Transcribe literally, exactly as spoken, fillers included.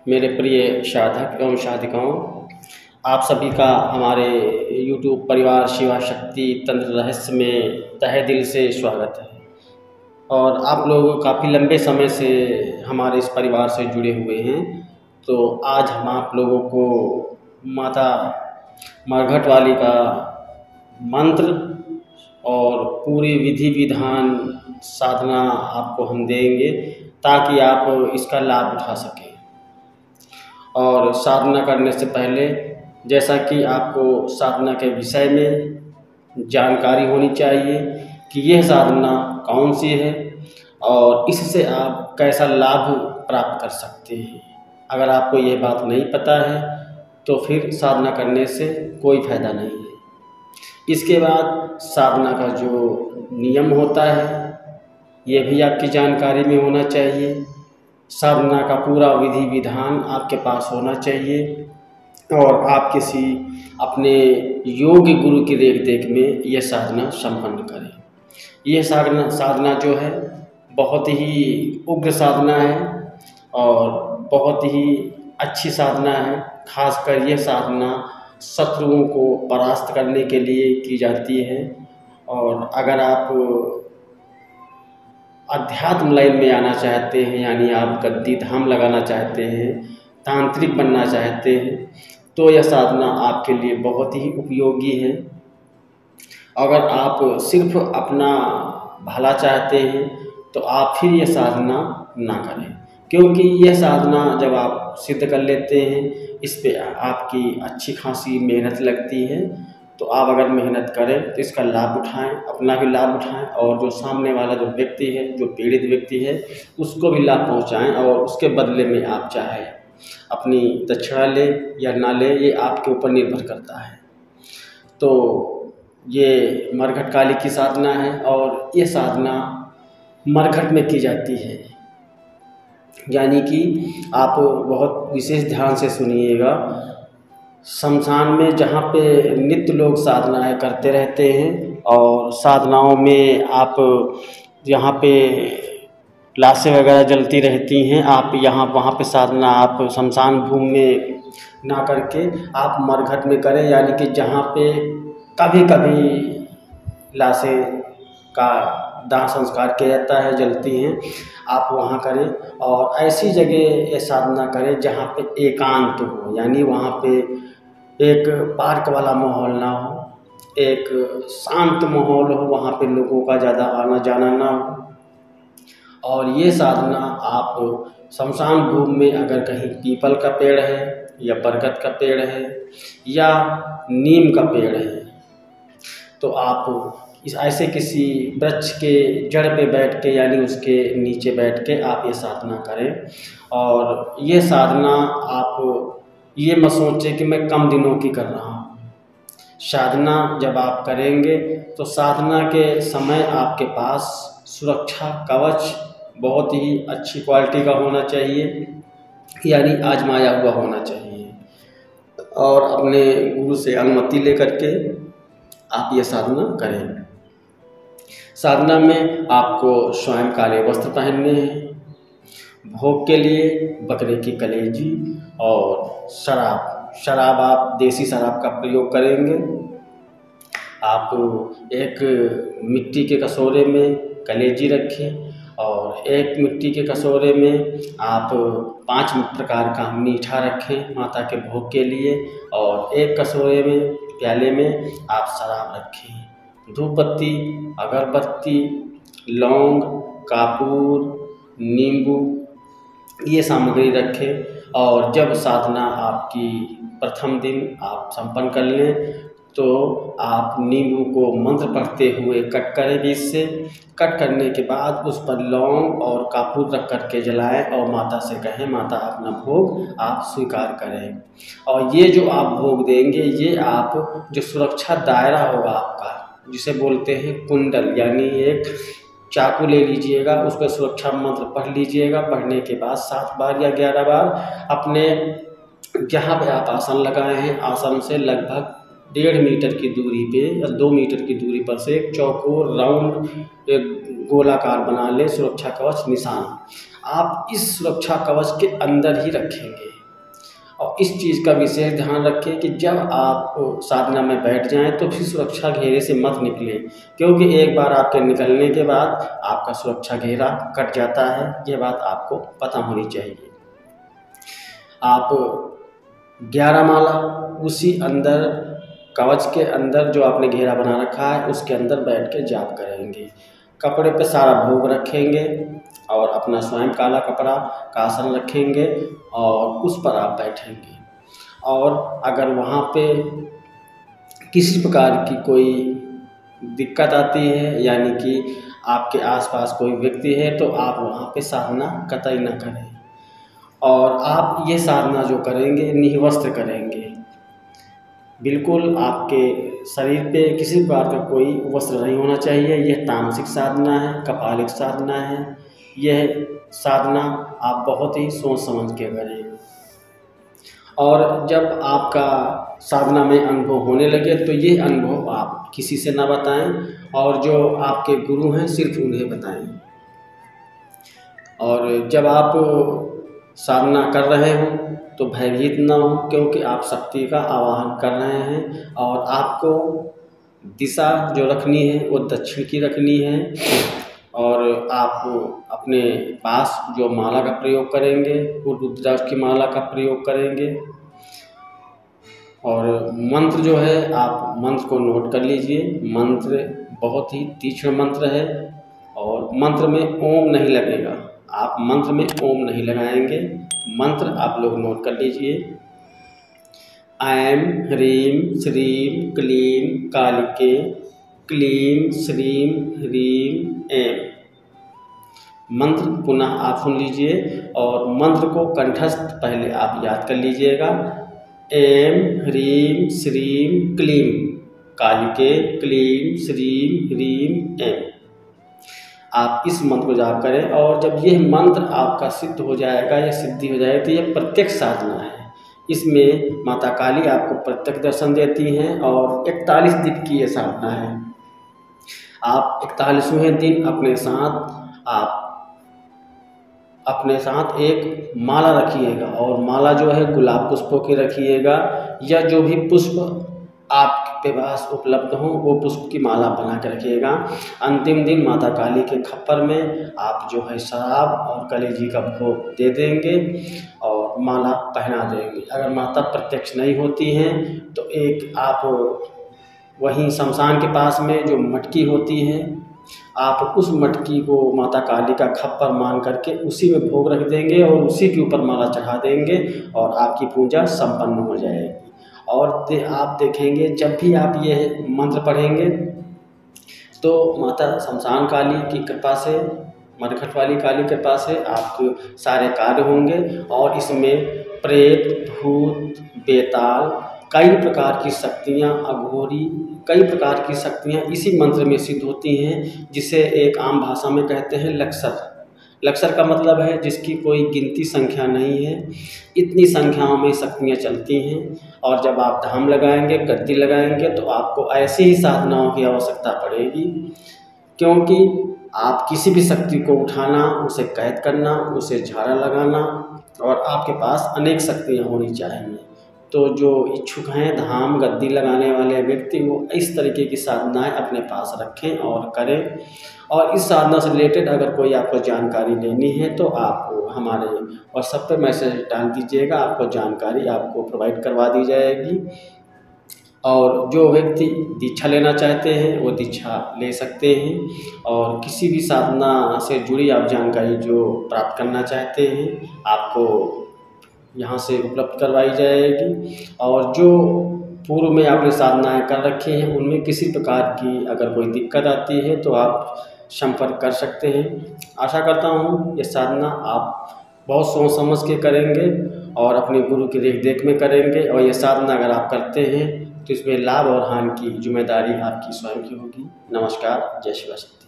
मेरे प्रिय साधक एवं साधिकाओं, आप सभी का हमारे यूट्यूब परिवार शिवा शक्ति तंत्र रहस्य में तहे दिल से स्वागत है। और आप लोग काफ़ी लंबे समय से हमारे इस परिवार से जुड़े हुए हैं, तो आज हम आप लोगों को माता मरघट वाली का मंत्र और पूरी विधि विधान साधना आपको हम देंगे ताकि आप इसका लाभ उठा सकें। और साधना करने से पहले जैसा कि आपको साधना के विषय में जानकारी होनी चाहिए कि यह साधना कौन सी है और इससे आप कैसा लाभ प्राप्त कर सकते हैं। अगर आपको यह बात नहीं पता है तो फिर साधना करने से कोई फ़ायदा नहीं है। इसके बाद साधना का जो नियम होता है ये भी आपकी जानकारी में होना चाहिए। साधना का पूरा विधि विधान आपके पास होना चाहिए और आप किसी अपने योग्य गुरु की देख देख में यह साधना संपन्न करें। यह साधना साधना जो है बहुत ही उग्र साधना है और बहुत ही अच्छी साधना है। खासकर यह साधना शत्रुओं को परास्त करने के लिए की जाती है। और अगर आप अध्यात्म लाइन में आना चाहते हैं, यानी आप गद्दी धाम लगाना चाहते हैं, तांत्रिक बनना चाहते हैं, तो यह साधना आपके लिए बहुत ही उपयोगी है। अगर आप सिर्फ अपना भला चाहते हैं तो आप फिर यह साधना ना करें, क्योंकि यह साधना जब आप सिद्ध कर लेते हैं इस पे आपकी अच्छी खासी मेहनत लगती है। तो आप अगर मेहनत करें तो इसका लाभ उठाएं, अपना भी लाभ उठाएं और जो सामने वाला जो व्यक्ति है, जो पीड़ित व्यक्ति है, उसको भी लाभ पहुंचाएं। और उसके बदले में आप चाहे अपनी दक्षिणा ले या ना ले, ये आपके ऊपर निर्भर करता है। तो ये मरघट काली की साधना है और ये साधना मरघट में की जाती है, यानी कि आप बहुत विशेष ध्यान से सुनिएगा। शमशान में जहाँ पे नित्य लोग साधनाएँ करते रहते हैं और साधनाओं में आप यहाँ पे लाशें वगैरह जलती रहती हैं, आप यहाँ वहाँ पे साधना आप शमशान भूमि में ना करके आप मरघट में करें, यानी कि जहाँ पे कभी कभी लाशें का दाह संस्कार किया जाता है, जलती हैं, आप वहाँ करें। और ऐसी जगह ये साधना करें जहाँ पे एकांत हो, यानी वहाँ पे एक पार्क वाला माहौल ना हो, एक शांत माहौल हो, वहाँ पे लोगों का ज़्यादा आना जाना ना हो। और ये साधना आप शमशान भूमि में अगर कहीं पीपल का पेड़ है या बरगद का पेड़ है या नीम का पेड़ है, तो आप इस ऐसे किसी वृक्ष के जड़ पे बैठ के, यानी उसके नीचे बैठ के आप ये साधना करें। और ये साधना आप ये मत सोचें कि मैं कम दिनों की कर रहा हूँ। साधना जब आप करेंगे तो साधना के समय आपके पास सुरक्षा कवच बहुत ही अच्छी क्वालिटी का होना चाहिए, यानी आजमाया हुआ होना चाहिए। और अपने गुरु से अनुमति लेकर के आप ये साधना करें। साधना में आपको स्वयं काले वस्त्र पहनने हैं। भोग के लिए बकरे की कलेजी और शराब शराब आप देसी शराब का प्रयोग करेंगे। आप एक मिट्टी के कटोरे में कलेजी रखें और एक मिट्टी के कटोरे में आप पांच प्रकार का मीठा रखें माता के भोग के लिए, और एक कटोरे में प्याले में आप शराब रखें। धूप बत्ती, अगरबत्ती, लौंग, कापूर, नींबू, ये सामग्री रखें। और जब साधना आपकी प्रथम दिन आप संपन्न कर लें तो आप नींबू को मंत्र पढ़ते हुए कट करें बीच से। कट करने के बाद उस पर लौंग और कापूर रख कर के जलाएं और माता से कहें, माता अपना भोग आप स्वीकार करें। और ये जो आप भोग देंगे, ये आप जो सुरक्षा दायरा होगा आपका, जिसे बोलते हैं कुंडल, यानी एक चाकू ले लीजिएगा, उस पर सुरक्षा मंत्र पढ़ लीजिएगा। पढ़ने के बाद सात बार या ग्यारह बार अपने जहाँ पे आप आसन लगाए हैं, आसन से लगभग डेढ़ मीटर की दूरी पे या दो मीटर की दूरी पर से एक चौकोर राउंड एक गोलाकार बना ले सुरक्षा कवच निशान। आप इस सुरक्षा कवच के अंदर ही रखेंगे और इस चीज़ का विशेष ध्यान रखें कि जब आप साधना में बैठ जाएं तो फिर सुरक्षा घेरे से मत निकलें, क्योंकि एक बार आपके निकलने के बाद आपका सुरक्षा घेरा कट जाता है। ये बात आपको पता होनी चाहिए। आप ग्यारह माला उसी अंदर कवच के अंदर जो आपने घेरा बना रखा है उसके अंदर बैठ के जाप करेंगे। कपड़े पे सारा भोग रखेंगे और अपना स्वयं काला कपड़ा का आसन रखेंगे और उस पर आप बैठेंगे। और अगर वहाँ पे किसी प्रकार की कोई दिक्कत आती है, यानी कि आपके आसपास कोई व्यक्ति है, तो आप वहाँ पे साधना कतई न करें। और आप ये साधना जो करेंगे निवस्त्र करेंगे, बिल्कुल आपके शरीर पे किसी प्रकार का कोई वस्त्र नहीं होना चाहिए। यह तामसिक साधना है, कपालिक साधना है। यह साधना आप बहुत ही सोच समझ के करें। और जब आपका साधना में अनुभव होने लगे तो ये अनुभव आप किसी से ना बताएं और जो आपके गुरु हैं सिर्फ उन्हें बताएं। और जब आप साधना कर रहे हो तो भयभीत ना हो, क्योंकि आप शक्ति का आवाहन कर रहे हैं और आपको दिशा जो रखनी है वो दक्षिण की रखनी है। और आप अपने पास जो माला का प्रयोग करेंगे वो रुद्राक्ष की माला का प्रयोग करेंगे। और मंत्र जो है आप मंत्र को नोट कर लीजिए। मंत्र बहुत ही तीक्ष्ण मंत्र है और मंत्र में ओम नहीं लगेगा। आप मंत्र में ओम नहीं लगाएंगे। मंत्र आप लोग नोट कर लीजिए। ऐं ह्रीं श्रीं क्लीं कालिके क्लीं श्रीं ह्रीं ऐं। मंत्र पुनः आप सुन लीजिए और मंत्र को कंठस्थ पहले आप याद कर लीजिएगा। ऐं ह्रीं श्रीं क्लीं कालिके क्लीं श्रीं ह्रीं ऐं। आप इस मंत्र को जाप करें और जब यह मंत्र आपका सिद्ध हो जाएगा या सिद्धि हो जाएगी तो यह प्रत्यक्ष साधना है। इसमें माता काली आपको प्रत्यक्ष दर्शन देती हैं और इकतालीस दिन की यह साधना है। आप इकतालीसवें दिन अपने साथ आप अपने साथ एक माला रखिएगा और माला जो है गुलाब पुष्पों की रखिएगा या जो भी पुष्प आपके पास उपलब्ध हो वो पुष्प की माला बना के रखिएगा। अंतिम दिन माता काली के खप्पर में आप जो है शराब और कलेजी का भोग दे देंगे और माला पहना देंगे। अगर माता प्रत्यक्ष नहीं होती हैं तो एक आप वहीं शमशान के पास में जो मटकी होती है आप उस मटकी को माता काली का खप्पर मान करके उसी में भोग रख देंगे और उसी के ऊपर माला चढ़ा देंगे और आपकी पूजा संपन्न हो जाएगी। और दे, आप देखेंगे जब भी आप ये मंत्र पढ़ेंगे तो माता शमशान काली की कृपा से, मरघट वाली काली कृपा से आपके सारे कार्य होंगे। और इसमें प्रेत, भूत, बेताल, कई प्रकार की शक्तियाँ, अघोरी, कई प्रकार की शक्तियाँ इसी मंत्र में सिद्ध होती हैं, जिसे एक आम भाषा में कहते हैं लक्षर। लक्षर का मतलब है जिसकी कोई गिनती संख्या नहीं है। इतनी संख्याओं में शक्तियाँ चलती हैं। और जब आप धाम लगाएंगे, गद्दी लगाएंगे तो आपको ऐसी ही साधनाओं की आवश्यकता पड़ेगी, क्योंकि आप किसी भी शक्ति को उठाना, उसे कैद करना, उसे झाड़ा लगाना और आपके पास अनेक शक्तियाँ होनी चाहिए। तो जो इच्छुक हैं धाम गद्दी लगाने वाले व्यक्ति वो इस तरीके की साधनाएं अपने पास रखें और करें। और इस साधना से रिलेटेड अगर कोई आपको जानकारी लेनी है तो आप हमारे व्हाट्सएप पर मैसेज डाल दीजिएगा, आपको जानकारी आपको प्रोवाइड करवा दी जाएगी। और जो व्यक्ति दीक्षा लेना चाहते हैं वो दीक्षा ले सकते हैं और किसी भी साधना से जुड़ी आप जानकारी जो प्राप्त करना चाहते हैं आपको यहाँ से उपलब्ध करवाई जाएगी। और जो पूर्व में आपने साधनाएं कर रखी हैं उनमें किसी प्रकार की अगर कोई दिक्कत आती है तो आप संपर्क कर सकते हैं। आशा करता हूँ ये साधना आप बहुत सोच समझ के करेंगे और अपने गुरु की देख देख में करेंगे। और ये साधना अगर आप करते हैं तो इसमें लाभ और हानि की जिम्मेदारी आपकी स्वयं की होगी। नमस्कार, जय श्री कृष्ण।